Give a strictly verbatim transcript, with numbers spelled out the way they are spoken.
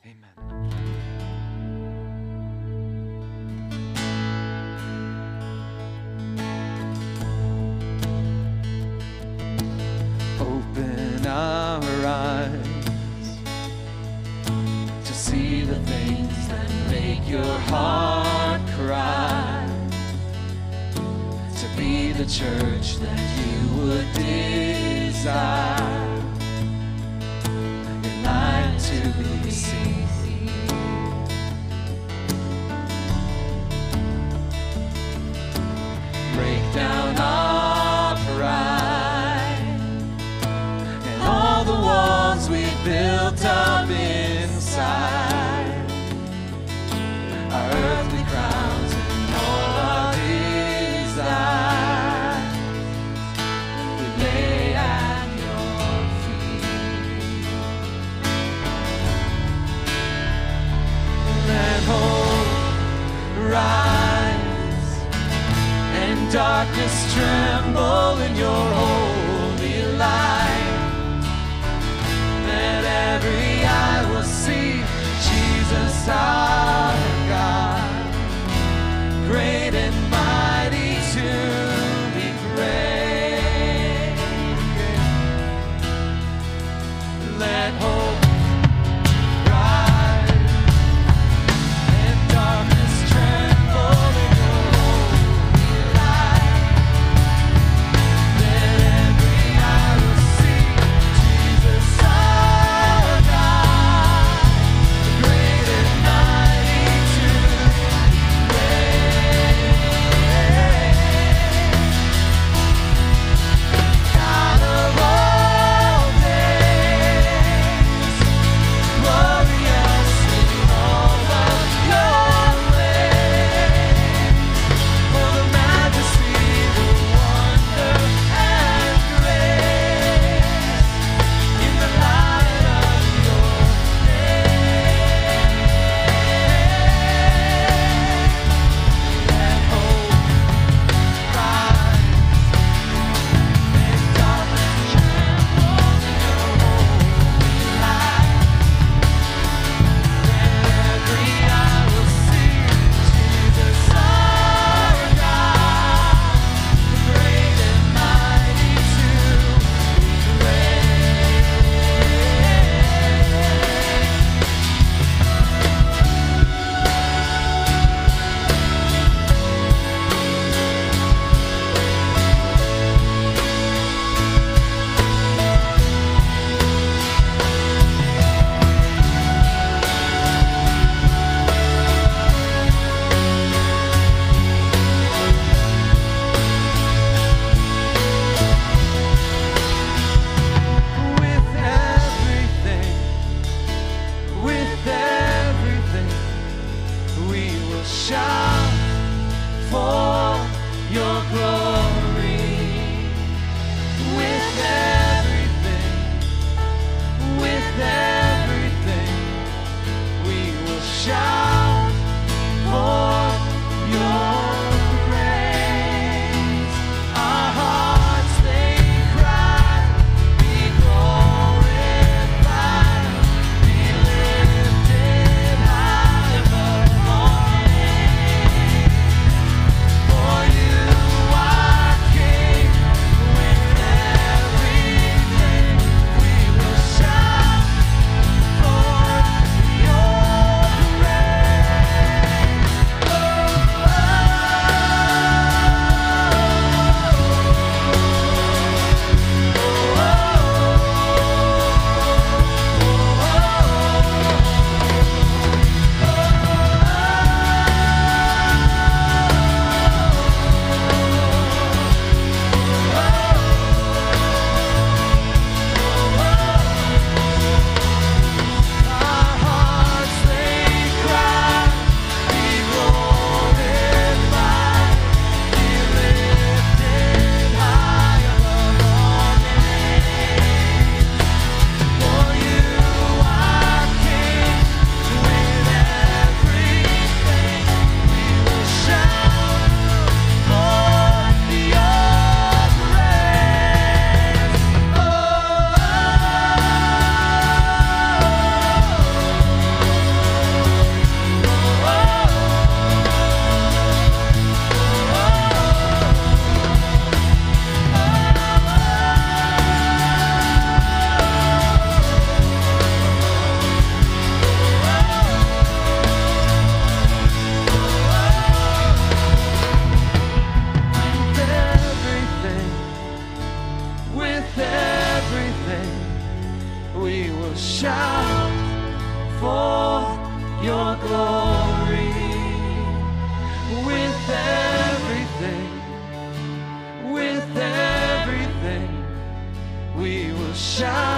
Amen. Open our eyes to see the things that make your heart cry, to be the church that you would desire, your light to be seen. Break down our pride and all the walls we built up inside, our earthly crowns and all our desires, we lay at your feet. Let hope rise and darkness tremble in your holy light. Let every eye will see Jesus our God, great and mighty to be praised. Let hope rise and darkness tremble in your holy light. Let we will shout for your glory. With everything, with everything, we will shout